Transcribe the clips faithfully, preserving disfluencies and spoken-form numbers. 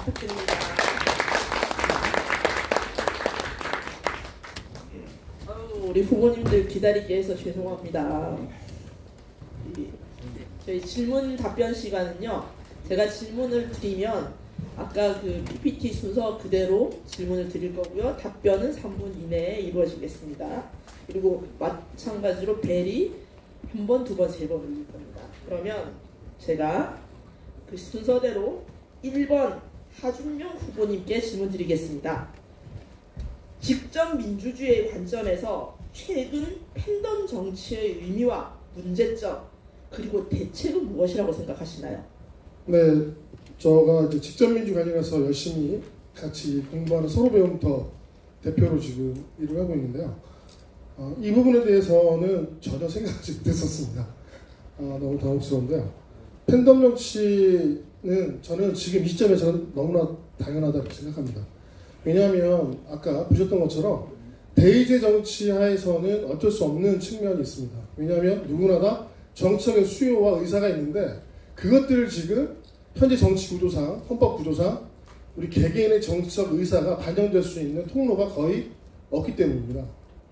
부탁드립니다. 아유, 우리 후보님들 기다리게 해서 죄송합니다. 저희 질문 답변 시간은요, 제가 질문을 드리면 아까 그 피피티 순서 그대로 질문을 드릴 거고요. 답변은 삼 분 이내에 이루어지겠습니다. 그리고 마찬가지로 벨이 한 번, 두 번, 세 번 울릴 겁니다. 그러면 제가 그 순서대로 일 번 하준명 후보님께 질문 드리겠습니다. 직접 민주주의의 관점에서 최근 팬덤 정치의 의미와 문제점 그리고 대책은 무엇이라고 생각하시나요? 네, 제가 이제 직접 민주 관련해서 열심히 같이 공부하는 서로배움터 대표로 지금 일을 하고 있는데요. 어, 이 부분에 대해서는 전혀 생각하지 못했었습니다. 어, 너무 당혹스러운데요. 팬덤 정치는 저는 지금 이 시점에서는 너무나 당연하다고 생각합니다. 왜냐하면 아까 보셨던 것처럼 대의제 정치 하에서는 어쩔 수 없는 측면이 있습니다. 왜냐하면 누구나 다 정치적인 수요와 의사가 있는데 그것들을 지금 현재 정치 구조상, 헌법 구조상 우리 개개인의 정치적 의사가 반영될 수 있는 통로가 거의 없기 때문입니다.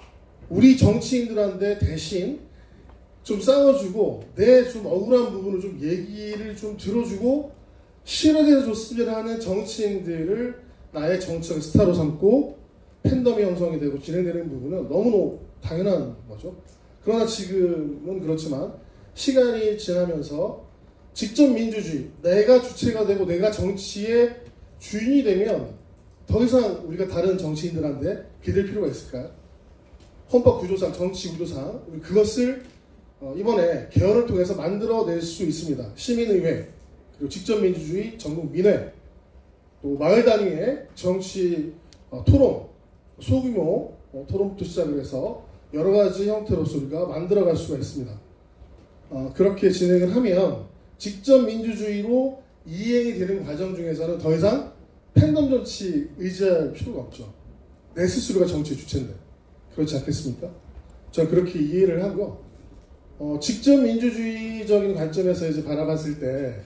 우리 정치인들한테 대신 좀 싸워주고 내 좀 억울한 부분을 좀 얘기를 좀 들어주고 실현해서 줬으면 하는 정치인들을 나의 정치적 스타로 삼고 팬덤이 형성이 되고 진행되는 부분은 너무너무 당연한 거죠. 그러나 지금은 그렇지만 시간이 지나면서 직접 민주주의, 내가 주체가 되고 내가 정치의 주인이 되면 더 이상 우리가 다른 정치인들한테 기댈 필요가 있을까요? 헌법 구조상, 정치 구조상 우리 그것을 이번에 개헌을 통해서 만들어낼 수 있습니다. 시민의회, 그리고 직접 민주주의, 전국 민회, 또 마을 단위의 정치 어, 토론, 소규모 어, 토론부터 시작을 해서 여러 가지 형태로서 우리가 만들어갈 수가 있습니다. 어, 그렇게 진행을 하면 직접 민주주의로 이행이 되는 과정 중에서는 더 이상 팬덤 정치 의지할 필요가 없죠. 내 스스로가 정치의 주체인데. 그렇지 않겠습니까? 저는 그렇게 이해를 하고요. 어, 직접 민주주의적인 관점에서 이제 바라봤을 때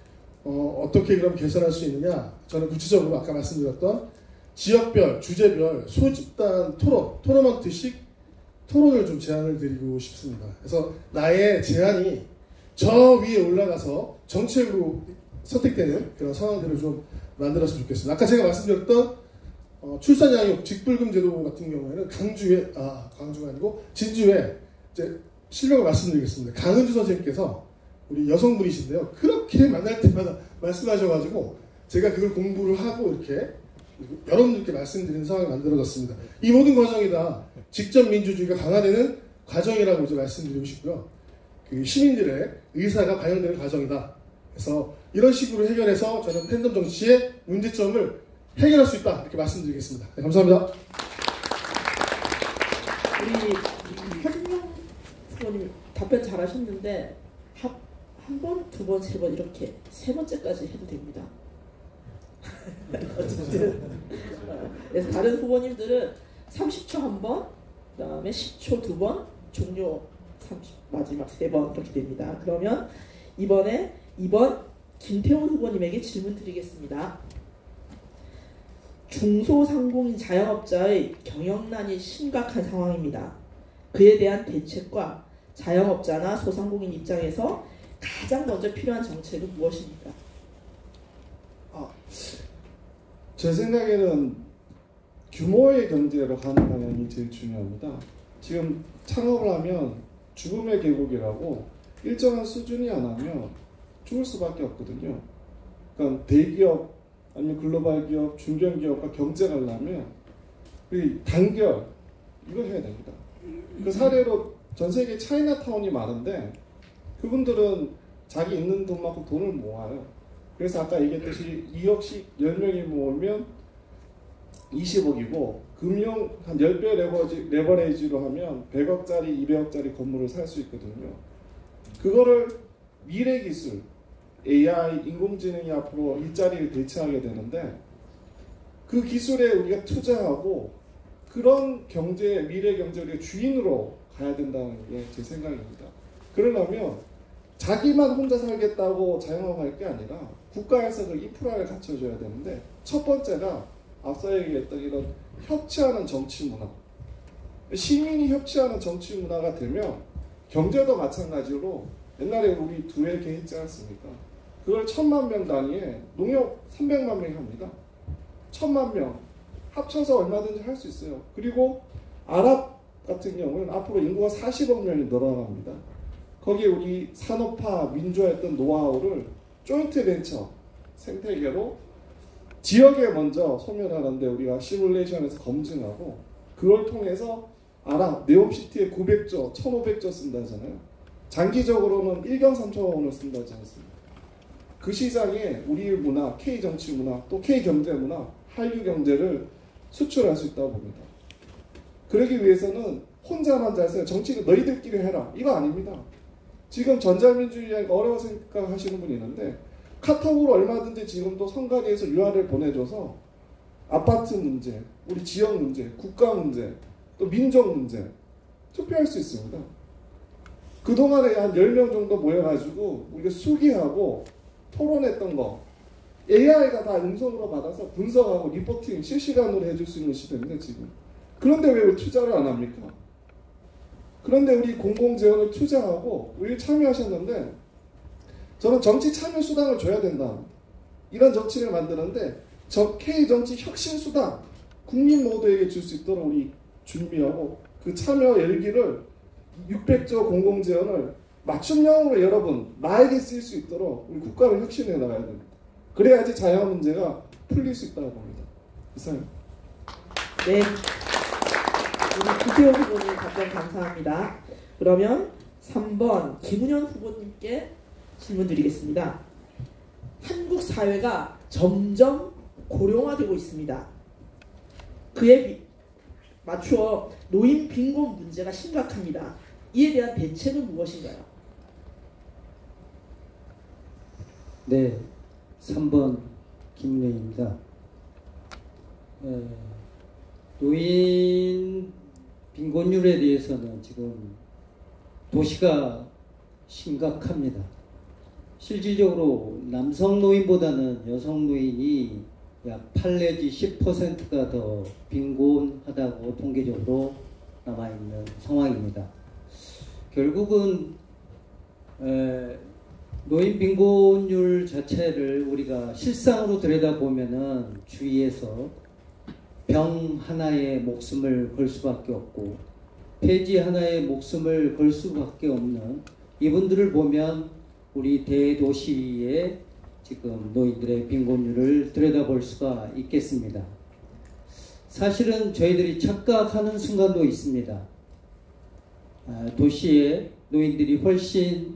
어, 어떻게 그럼 개선할 수 있느냐? 저는 구체적으로 아까 말씀드렸던 지역별, 주제별, 소집단 토론, 토너먼트식 토론을 좀 제안을 드리고 싶습니다. 그래서 나의 제안이 저 위에 올라가서 정책으로 선택되는 그런 상황들을 좀 만들었으면 좋겠습니다. 아까 제가 말씀드렸던 어, 출산양육 직불금 제도 같은 경우에는 강주에, 아, 강주가 아니고 진주에 이제 실명을 말씀드리겠습니다. 강은주 선생님께서 우리 여성분이신데요. 그렇게 만날 때마다 말씀하셔가지고 제가 그걸 공부를 하고 이렇게 여러분들께 말씀드리는 상황이 만들어졌습니다. 이 모든 과정이 다 직접 민주주의가 강화되는 과정이라고 이제 말씀드리고 싶고요. 그 시민들의 의사가 반영되는 과정이다. 그래서 이런 식으로 해결해서 저는 팬덤 정치의 문제점을 해결할 수 있다. 이렇게 말씀드리겠습니다. 네, 감사합니다. 우리 하준명 후보님 답변 잘하셨는데 한 번, 두 번, 세 번 이렇게 세 번째까지 해도 됩니다. 어쨌든 그래서 다른 후보님들은 삼십 초 한 번, 그 다음에 십 초 두 번, 종료 삼십, 마지막 세 번 이렇게 됩니다. 그러면 이번에 이 번 김태훈 후보님에게 질문 드리겠습니다. 중소상공인 자영업자의 경영난이 심각한 상황입니다. 그에 대한 대책과 자영업자나 소상공인 입장에서 가장 먼저 필요한 정책은 무엇입니까? 아, 제 생각에는 규모의 경제로 가는 방향이 제일 중요합니다. 지금 창업을 하면 죽음의 계곡이라고 일정한 수준이 안 하면 죽을 수밖에 없거든요. 그러니까 대기업 아니면 글로벌 기업, 중견 기업과 경쟁을 하려면 이 단결 이걸 해야 됩니다. 그 사례로 전 세계 차이나타운이 많은데 그분들은 자기 있는 돈만큼 돈을 모아요. 그래서 아까 얘기했듯이 이억씩 열 명이 모으면 이십억이고 금융 한 십 배 레버리지, 레버레이지로 하면 백억짜리, 이백억짜리 건물을 살 수 있거든요. 그거를 미래 기술, 에이아이, 인공지능이 앞으로 일자리를 대체하게 되는데 그 기술에 우리가 투자하고 그런 경제, 미래 경제의 주인으로 가야 된다는 게 제 생각입니다. 그러려면 자기만 혼자 살겠다고 자영업할 게 아니라 국가에서 그 인프라를 갖춰줘야 되는데, 첫 번째가 앞서 얘기했던 이런 협치하는 정치 문화. 시민이 협치하는 정치 문화가 되면 경제도 마찬가지로 옛날에 우리 두 회 했지 않습니까? 그걸 천만 명 단위에 농협 삼백만 명이 합니다. 천만 명 합쳐서 얼마든지 할 수 있어요. 그리고 아랍 같은 경우는 앞으로 인구가 사십억 명이 늘어납니다. 거기에 우리 산업화 민주화했던 노하우를 조인트 벤처 생태계로 지역에 먼저 소멸하는데 우리가 시뮬레이션에서 검증하고, 그걸 통해서 아랍 네옴시티에 구백조, 천오백조 쓴다잖아요. 장기적으로는 일경 삼천억 원을 쓴다지 않습니까? 그 시장에 우리 문화, K 정치 문화, 또 K 경제 문화, 한류 경제를 수출할 수 있다고 봅니다. 그러기 위해서는 혼자만 잘 써요. 정치는 너희들끼리 해라, 이거 아닙니다. 지금 전자민주주의 어려워 생각하시는 분이 있는데, 카톡으로 얼마든지 지금도 선관위에서 유알을 보내줘서 아파트 문제, 우리 지역 문제, 국가 문제, 또 민족 문제 투표할 수 있습니다. 그동안에 한 열 명 정도 모여가지고 우리가 수기하고 토론했던 거 에이아이가 다 음성으로 받아서 분석하고 리포팅 실시간으로 해줄 수 있는 시대인데 지금. 그런데 왜 투자를 안 합니까? 그런데 우리 공공재원을 투자하고 우리 참여하셨는데, 저는 정치 참여 수당을 줘야 된다, 이런 정치를 만드는데, 저 K 정치 혁신 수당 국민 모두에게 줄 수 있도록 우리 준비하고, 그 참여 열기를 육백조 공공재원을 맞춤형으로 여러분 나에게 쓸 수 있도록 우리 국가를 혁신해 나가야 됩니다. 그래야지 자영업 문제가 풀릴 수 있다고 봅니다. 이상입니다. 네, 우리 구태호 후보님 답변 감사합니다. 그러면 삼 번 김은현 후보님께 질문 드리겠습니다. 한국 사회가 점점 고령화되고 있습니다. 그에 비, 맞추어 노인 빈곤 문제가 심각합니다. 이에 대한 대책은 무엇인가요? 네, 삼 번 김은현입니다. 노인 빈곤율에 대해서는 지금 도시가 심각합니다. 실질적으로 남성 노인보다는 여성 노인이 약 팔 내지 십 퍼센트가 더 빈곤하다고 통계적으로 남아있는 상황입니다. 결국은 에, 노인 빈곤율 자체를 우리가 실상으로 들여다보면은 주위에서 병 하나에 목숨을 걸 수밖에 없고 폐지 하나에 목숨을 걸 수밖에 없는 이분들을 보면 우리 대도시의 지금 노인들의 빈곤율을 들여다볼 수가 있겠습니다. 사실은 저희들이 착각하는 순간도 있습니다. 아, 도시의 노인들이 훨씬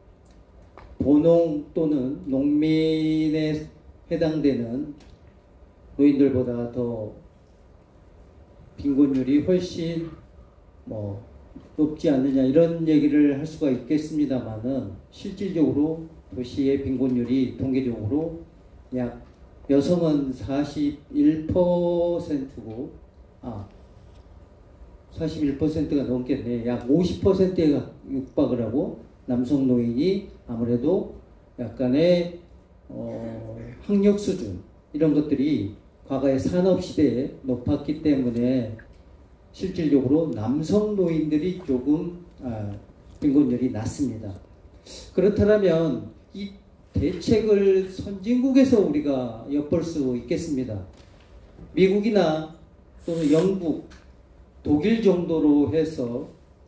보농 또는 농민에 해당되는 노인들보다 더 빈곤율이 훨씬 뭐 높지 않느냐 이런 얘기를 할 수가 있겠습니다만은 실질적으로 도시의 빈곤율이 통계적으로 약 여성은 사십일 퍼센트고 아 사십일 퍼센트가 넘겠네. 약 오십 퍼센트에 육박을 하고 남성 노인이 아무래도 약간의 어, 학력 수준 이런 것들이 과거의 산업시대에 높았기 때문에 실질적으로 남성 노인들이 조금 아, 빈곤율이 낮습니다. 그렇다면 이 대책을 선진국에서 우리가 엿볼 수 있겠습니다. 미국이나 또는 영국, 독일 정도로 해서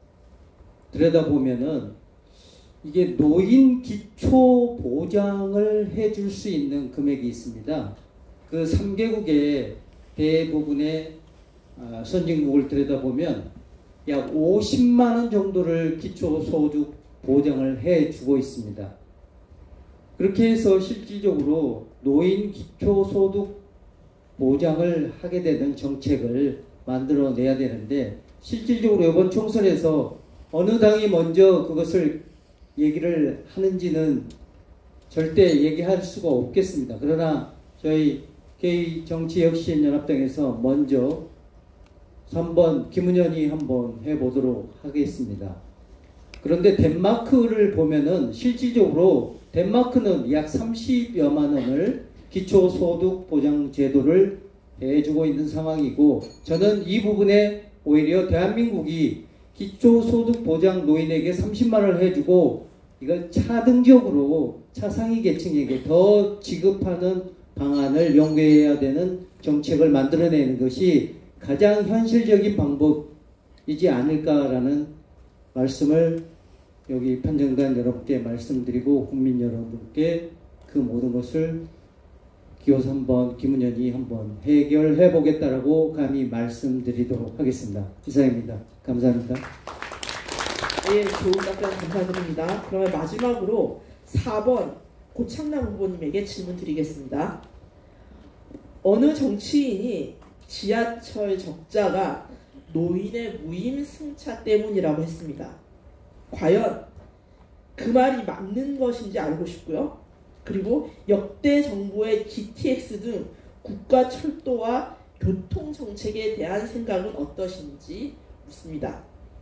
들여다보면은 이게 노인 기초 보장을 해줄 수 있는 금액이 있습니다. 그 삼 개국의 대부분의 선진국을 들여다보면 약 오십만 원 정도를 기초소득 보장을 해주고 있습니다. 그렇게 해서 실질적으로 노인 기초소득 보장을 하게 되는 정책을 만들어내야 되는데 실질적으로 이번 총선에서 어느 당이 먼저 그것을 얘기를 하는지는 절대 얘기할 수가 없겠습니다. 그러나 저희 K정치혁신연합당에서 먼저 삼 번 김은현이 한번 해보도록 하겠습니다. 그런데 덴마크를 보면은 실질적으로 덴마크는 약 삼십여만 원을 기초소득보장제도를 해주고 있는 상황이고, 저는 이 부분에 오히려 대한민국이 기초소득보장 노인에게 삼십만 원을 해주고 이걸 차등적으로 차상위 계층에게 더 지급하는 방안을 연구해야 되는 정책을 만들어내는 것이 가장 현실적인 방법이지 않을까라는 말씀을 여기 판정단 여러분께 말씀드리고, 국민 여러분께 그 모든 것을 기호사 한번, 김은현이 한번 해결해 보겠다라고 감히 말씀드리도록 하겠습니다. 이상입니다. 감사합니다. 예, 좋은 답변 감사드립니다. 그러면 마지막으로 사 번 고창남 후보님에게 질문 드리겠습니다. 어느 정치인이 지하철 적자가 노인의 무임승차 때문이라고 했습니다. 과연 그 말이 맞는 것인지 알고 싶고요. 그리고 역대 정부의 지티엑스 등 국가 철도와 교통 정책에 대한 생각은 어떠신지 묻습니다.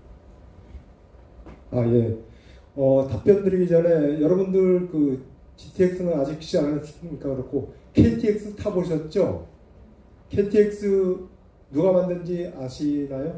아, 예. 어, 답변 드리기 전에 여러분들 그 지티엑스는 아직 시작 안 했으니까 그렇고 케이티엑스 타보셨죠? 케이티엑스 누가 만든지 아시나요?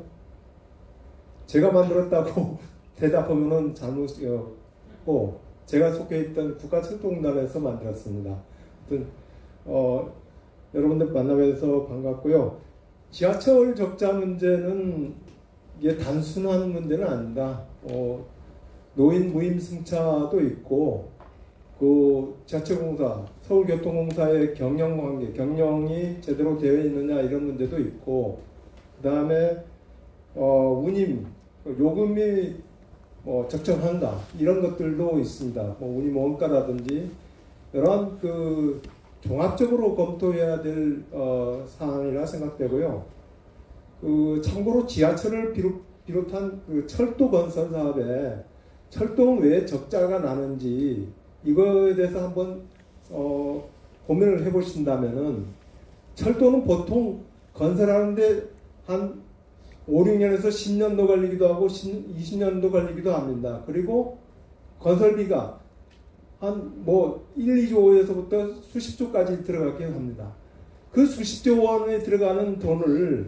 제가 만들었다고 대답하면은 잘못이었고, 제가 속해 있던 국가철도공단에서 만들었습니다. 하여튼 어, 여러분들 만나뵈서 반갑고요. 지하철 적자 문제는 이게 단순한 문제는 아니다. 어, 노인 무임승차도 있고, 그 지하철공사, 서울교통공사의 경영관계, 경영이 제대로 되어 있느냐 이런 문제도 있고, 그 다음에 어, 운임, 요금이 뭐 적정한가 이런 것들도 있습니다. 뭐 운임 원가라든지 이런 그 종합적으로 검토해야 될 어, 사안이라 생각되고요. 그 참고로 지하철을 비롯, 비롯한 그 철도 건설 사업에 철도는 왜 적자가 나는지 이거에 대해서 한번 어, 고민을 해보신다면은, 철도는 보통 건설하는데 한 오, 육 년에서 십 년도 걸리기도 하고 이십 년도 걸리기도 합니다. 그리고 건설비가 한 뭐 일, 이조 원에서부터 수십조까지 들어가긴 합니다. 그 수십조 원에 들어가는 돈을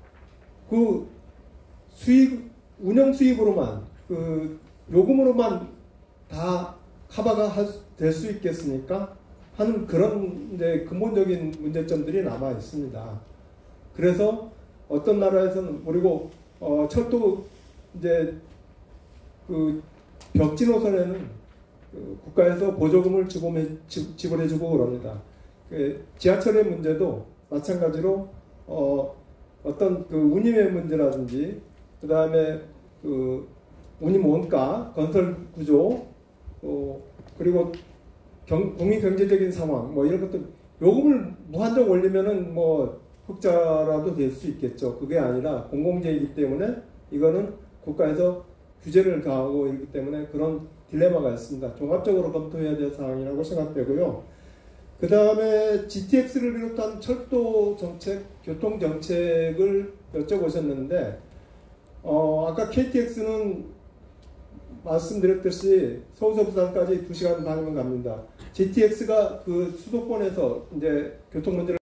그 수익, 운영 수익으로만, 그 요금으로만 다 커버가 될 수 있겠습니까? 하는 그런 이제 근본적인 문제점들이 남아 있습니다. 그래서 어떤 나라에서는, 그리고 어, 철도 이제 그 벽지 노선에는 그 국가에서 보조금을 지급해, 지불해주고 그럽니다. 그 지하철의 문제도 마찬가지로 어, 어떤 그 운임의 문제라든지, 그 다음에 그 운임 원가, 건설 구조, 어, 그리고 경, 국민 경제적인 상황, 뭐 이런 것들, 요금을 무한정 올리면은 뭐 흑자라도 될 수 있겠죠. 그게 아니라 공공재이기 때문에 이거는 국가에서 규제를 가하고 있기 때문에 그런 딜레마가 있습니다. 종합적으로 검토해야 될 사항이라고 생각되고요. 그 다음에 지티엑스를 비롯한 철도 정책, 교통 정책을 여쭤보셨는데, 어, 아까 케이티엑스는 말씀드렸듯이 서울서 부산까지 두 시간 반이면 갑니다. 지티엑스가 그 수도권에서 이제 교통 문제를